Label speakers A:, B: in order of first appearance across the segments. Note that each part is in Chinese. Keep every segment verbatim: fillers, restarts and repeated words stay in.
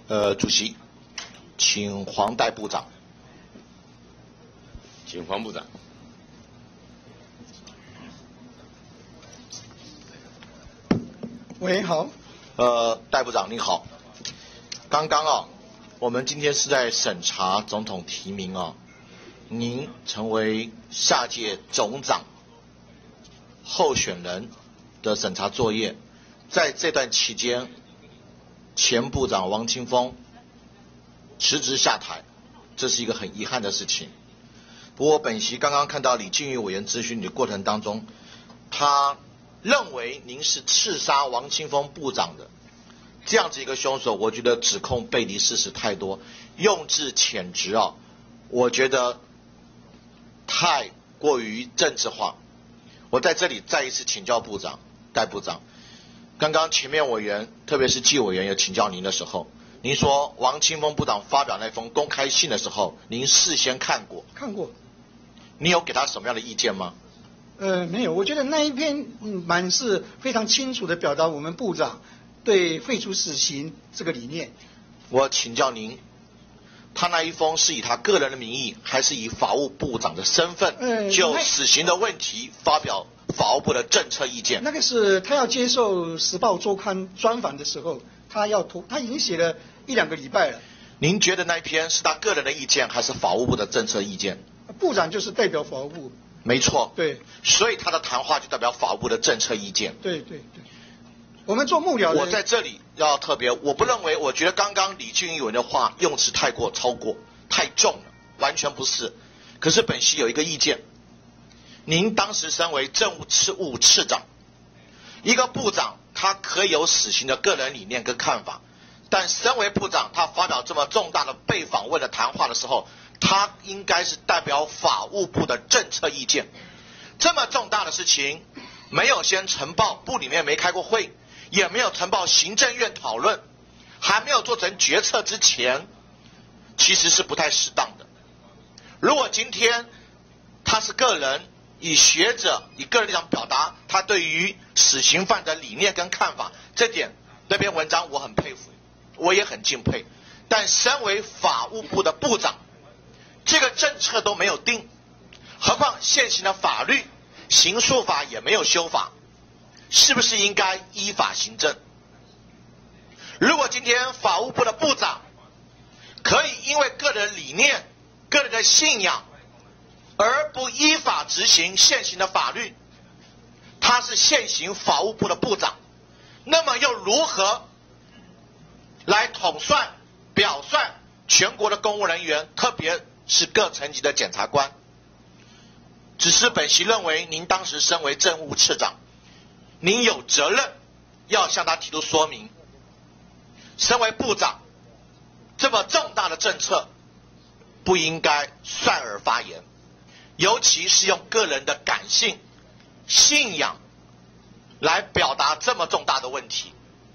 A: 呃，主席，请黄代部长。
B: 请黄部长。
C: 喂，好。
A: 呃，代部长您好。刚刚啊，我们今天是在审查总统提名啊，您成为下届总长候选人的审查作业，在这段期间，前部长王清锋辞职下台，这是一个很遗憾的事情。不过本席刚刚看到李靖宇委员咨询你的过程当中，他认为您是刺杀王清锋部长的这样子一个凶手，我觉得指控背离事实太多，用字遣词啊，我觉得太过于政治化。我在这里再一次请教部长、代部长，刚刚前面委员，特别是纪委员有请教您的时候，您说王清锋部长发表那封公开信的时候，您事先看过？
C: 看过。
A: 你有给他什么样的意见吗？
C: 呃，没有，我觉得那一篇嗯蛮是非常清楚的表达我们部长对废除死刑这个理念。
A: 我请教您，他那一封是以他个人的名义，还是以法务部长的身份，
C: 呃、
A: 就死刑的问题发表法务部的政策意见？
C: 那个是他要接受《时报周刊》专访的时候，他要投，他已经写了一两个礼拜了。
A: 您觉得那一篇是他个人的意见，还是法务部的政策意见？
C: 部长就是代表法务部。
A: 没错。
C: 对。
A: 所以他的谈话就代表法务部的政策意见。
C: 对对对。我们做幕僚的，
A: 我在这里要特别，我不认为，我觉得刚刚李靖宇委员的话用词太过超过，太重了，完全不是。可是本席有一个意见，您当时身为政务次务次长，一个部长他可以有死刑的个人理念跟看法，但身为部长，他发表这么重大的被访问的谈话的时候，他应该是代表法务部的政策意见。这么重大的事情，没有先呈报，部里面没开过会，也没有呈报行政院讨论，还没有做成决策之前，其实是不太适当的。如果今天他是个人以学者以个人立场表达他对于死刑犯的理念跟看法，这点那篇文章我很佩服，我也很敬佩。但身为法务部的部长，这个政策都没有定，何况现行的法律刑诉法也没有修法，是不是应该依法行政？如果今天法务部的部长可以因为个人理念、个人的信仰而不依法执行现行的法律，他是现行法务部的部长，那么又如何来统算、表算全国的公务人员，特别是各层级的检察官？只是本席认为，您当时身为政务次长，您有责任要向他提出说明。身为部长，这么重大的政策不应该率尔发言，尤其是用个人的感性、信仰来表达这么重大的问题。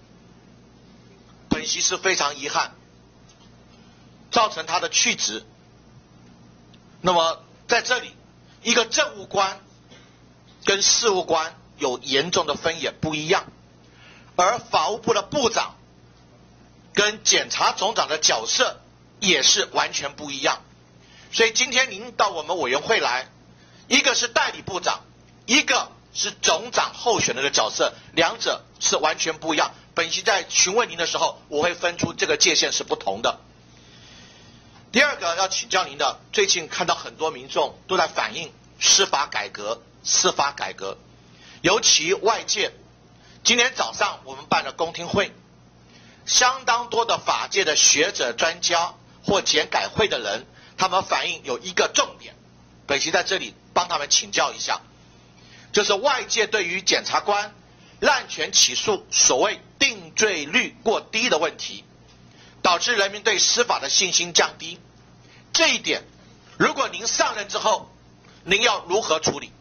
A: 本席是非常遗憾，造成他的去职。那么在这里，一个政务官跟事务官有严重的分野不一样，而法务部的部长跟检察总长的角色也是完全不一样。所以今天您到我们委员会来，一个是代理部长，一个是总长候选人的角色，两者是完全不一样。本席在询问您的时候，我会分出这个界限是不同的。第二个要请教您的，最近看到很多民众都在反映司法改革，司法改革，尤其外界。今天早上我们办了公听会，相当多的法界的学者、专家或检改会的人，他们反映有一个重点，本席在这里帮他们请教一下，就是外界对于检察官滥权起诉所谓定罪率过低的问题，导致人民对司法的信心降低。这一点，如果您上任之后，您要如何处理？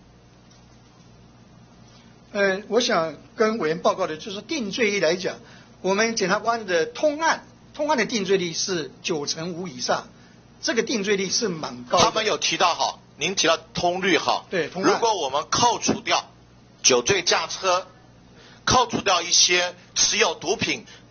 C: 呃，我想跟委员报告的就是定罪率来讲，我们检察官的通案，通案的定罪率是九成五以上，这个定罪率是蛮高的。
A: 他们有提到哈，您提到通率哈，
C: 对，通案。
A: 如果我们扣除掉酒醉驾车，扣除掉一些持有毒品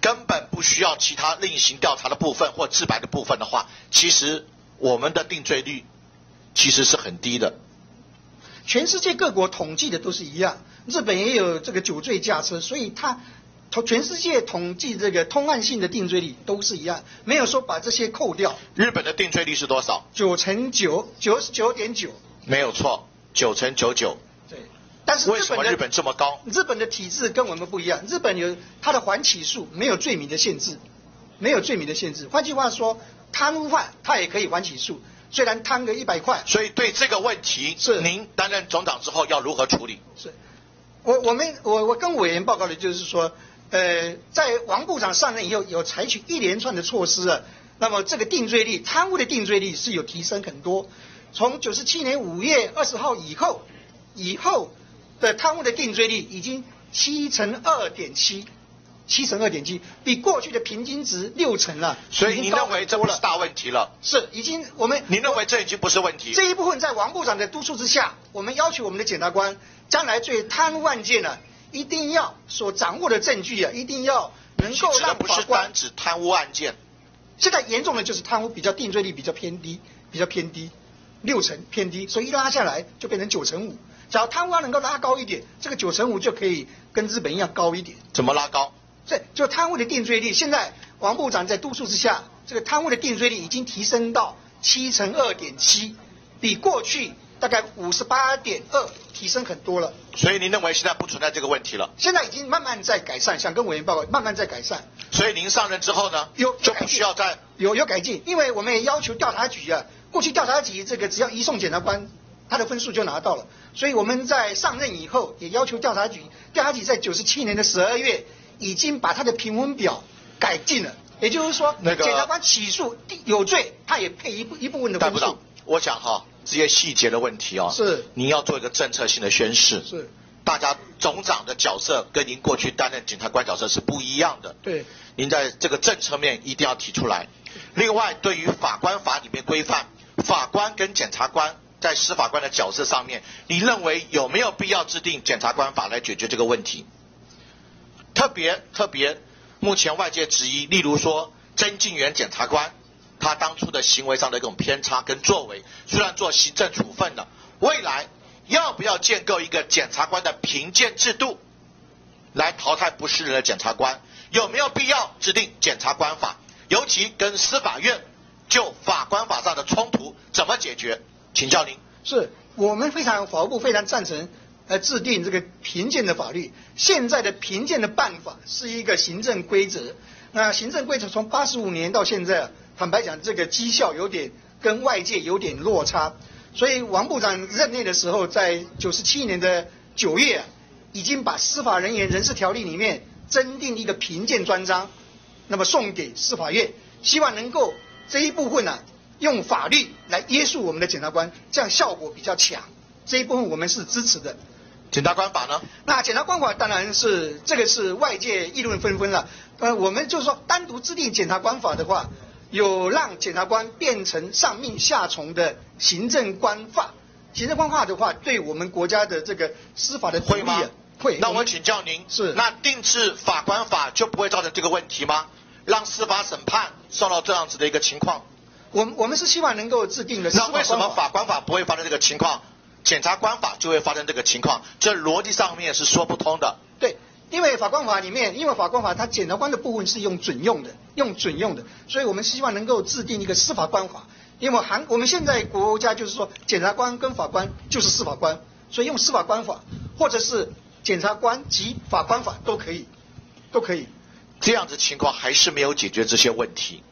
A: 根本不需要其他另行调查的部分或自白的部分的话，其实我们的定罪率其实是很低的。
C: 全世界各国统计的都是一样，日本也有这个酒醉驾车，所以它全世界统计这个通案性的定罪率都是一样，没有说把这些扣掉。
A: 日本的定罪率是多少？
C: 九成九，九十九点九，
A: 没有错，九成九九。
C: 对，但是日本的
A: 为什么日本这么高？
C: 日本的体制跟我们不一样，日本有它的缓起诉，没有罪名的限制，没有罪名的限制。换句话说，贪污犯他也可以缓起诉，虽然贪个一百块。
A: 所以对这个问题，
C: 是
A: 您担任总长之后要如何处理？
C: 是，我我们我我跟委员报告的就是说。呃，在王部长上任以后，有采取一连串的措施啊，那么这个定罪率，贪污的定罪率是有提升很多。从九十七年五月二十号以后，以后的贪污的定罪率已经七成二点七，七成二点七，比过去的平均值六成了。
A: 所以您认为这不是大问题了？
C: 是，已经我们
A: 您认为这已经不是问题？
C: 这一部分在王部长的督促之下，我们要求我们的检察官将来对贪污案件呢。一定要所掌握的证据啊，一定要能够让法官。
A: 不是单指贪污案件，
C: 现在严重的就是贪污比较定罪率比较偏低，比较偏低，六成偏低，所以一拉下来就变成九成五。只要贪污案能够拉高一点，这个九成五就可以跟日本一样高一点。
A: 怎么拉高？
C: 这就贪污的定罪率，现在王部长在督促之下，这个贪污的定罪率已经提升到七成二点七，比过去大概五十八点二提升很多了。
A: 所以您认为现在不存在这个问题了？
C: 现在已经慢慢在改善，想跟委员报告，慢慢在改善。
A: 所以您上任之后呢，
C: 有
A: 就不需要再
C: 有有改进，因为我们也要求调查局啊，过去调查局这个只要移送检察官，他的分数就拿到了，所以我们在上任以后也要求调查局，调查局在九十七年的十二月已经把他的评分表改进了，也就是说，
A: 那个
C: 检察官起诉有罪，他也配一部一部分的分数。
A: 我想哈。这些细节的问题啊，
C: 是
A: 您要做一个政策性的宣示，
C: 是
A: 大家总长的角色跟您过去担任检察官角色是不一样的，
C: 对，
A: 您在这个政策面一定要提出来。另外，对于法官法里面规范法官跟检察官在司法官的角色上面，你认为有没有必要制定检察官法来解决这个问题？特别特别，目前外界质疑，例如说曾敬元检察官。他当初的行为上的一种偏差跟作为，虽然做行政处分了，未来要不要建构一个检察官的评鉴制度，来淘汰不是人的检察官？有没有必要制定检察官法？尤其跟司法院就法官法上的冲突怎么解决？请教您。
C: 是我们非常法务部非常赞成呃制定这个评鉴的法律。现在的评鉴的办法是一个行政规则，那行政规则从八十五年到现在。坦白讲，这个绩效有点跟外界有点落差，所以王部长任内的时候，在九十七年的九月、啊，已经把司法人员人事条例里面增订一个评鉴专章，那么送给司法院，希望能够这一部分呢、啊，用法律来约束我们的检察官，这样效果比较强。这一部分我们是支持的。
A: 检察官法呢？
C: 那检察官法当然是这个是外界议论纷纷了。呃，我们就是说单独制定检察官法的话。有让检察官变成上命下从的行政官法，行政官法的话，对我们国家的这个司法的独立啊，会。
A: 那我请教您，
C: 是
A: 那定制法官法就不会造成这个问题吗？让司法审判受到这样子的一个情况？
C: 我们我们是希望能够制定的。
A: 那为什么法官法不会发生这个情况，检察官法就会发生这个情况？这逻辑上面是说不通的。
C: 对。因为法官法里面，因为法官法它检察官的部分是用准用的，用准用的，所以我们希望能够制定一个司法官法。因为韩我们现在国家就是说，检察官跟法官就是司法官，所以用司法官法，或者是检察官及法官法都可以，都可以。
A: 这样子情况还是没有解决这些问题，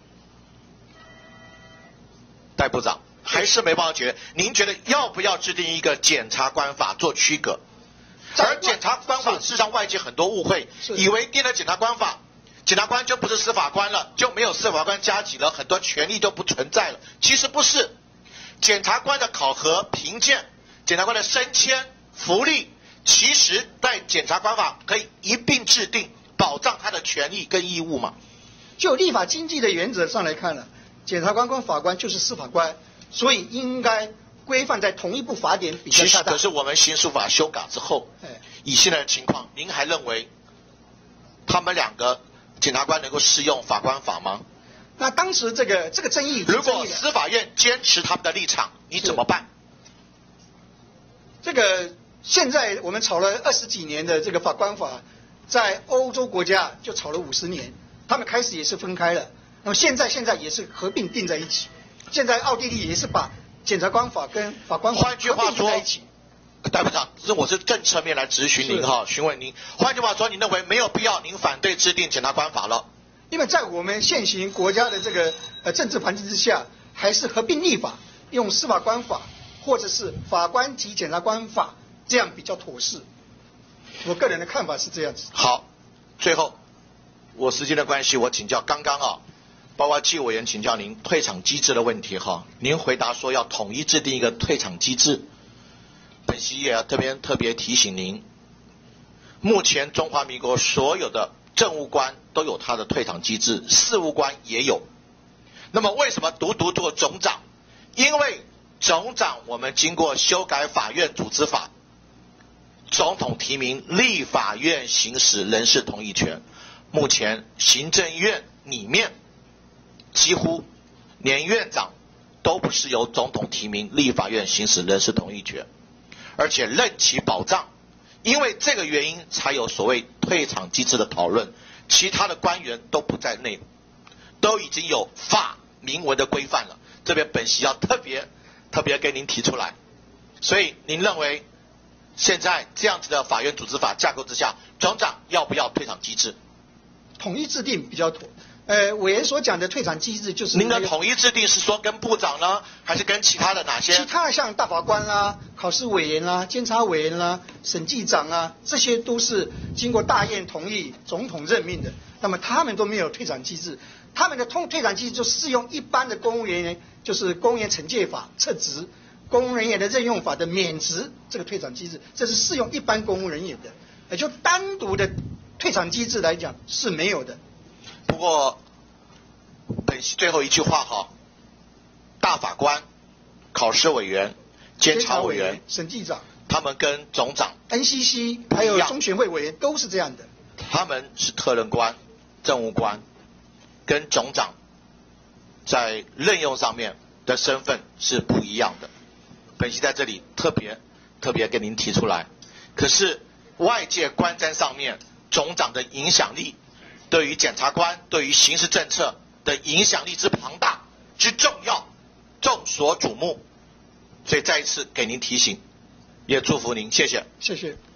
A: 戴部长还是没办法解决。您觉得要不要制定一个检察官法做区隔？而检察官法事实上外界很多误会，以为定了检察官法，检察官就不是司法官了，就没有司法官加给了，很多权利都不存在了。其实不是，检察官的考核、评鉴，检察官的升迁、福利，其实在检察官法可以一并制定，保障他的权利跟义务嘛。
C: 就立法经济的原则上来看呢，检察官跟法官就是司法官，所以应该规范在同一部法典比较恰当。
A: 可是我们刑诉法修改之后，以现在的情况，您还认为他们两个检察官能够适用法官法吗？
C: 那当时这个这个争议，
A: 如果司法院坚持他们的立场，你怎么办？
C: 这个现在我们吵了二十几年的这个法官法，在欧洲国家就吵了五十年，他们开始也是分开了，那么现在现在也是合并定在一起。现在奥地利也是把检察官法跟法官法
A: 换句话说
C: 在一起。
A: 代表长，这我是政策面来质询您哈，询问您。换句话说，你认为没有必要，您反对制定检察官法了？
C: 因为在我们现行国家的这个呃政治环境之下，还是合并立法，用司法官法或者是法官及检察官法，这样比较妥适。我个人的看法是这样子。
A: 好，最后我时间的关系，我请教刚刚啊，包括纪委员请教您退场机制的问题哈，您回答说要统一制定一个退场机制。本席也要特别特别提醒您，目前中华民国所有的政务官都有他的退场机制，事务官也有。那么为什么独独做总长？因为总长我们经过修改法院组织法，总统提名，立法院行使人事同意权。目前行政院里面几乎连院长都不是由总统提名，立法院行使人事同意权，而且任期保障。因为这个原因才有所谓退场机制的讨论，其他的官员都不在内，都已经有法明文的规范了。这边本席要特别特别跟您提出来。所以您认为现在这样子的法院组织法架构之下，总长要不要退场机制？
C: 统一制定比较妥。呃，委员所讲的退场机制就是、
A: 那个、您的统一制定是说跟部长呢，还是跟其他的哪些？
C: 其他的像大法官啦、考试委员啦、监察委员啦、审计长啊，这些都是经过大院同意、总统任命的。那么他们都没有退场机制，他们的通退场机制就适用一般的公务员，就是公务员惩戒法撤职、公务人员的任用法的免职这个退场机制，这是适用一般公务人员的。也就单独的退场机制来讲是没有的。
A: 不过，本席最后一句话哈，大法官、考试委员、监察委员、
C: 审计长，
A: 他们跟总长、
C: N C C 还有中选会委员都是这样的。
A: 他们是特任官、政务官，跟总长在任用上面的身份是不一样的。本席在这里特别特别跟您提出来。可是外界观瞻上面，总长的影响力，对于检察官、对于刑事政策的影响力之庞大、之重要，众所瞩目。所以再一次给您提醒，也祝福您，谢谢。
C: 谢谢。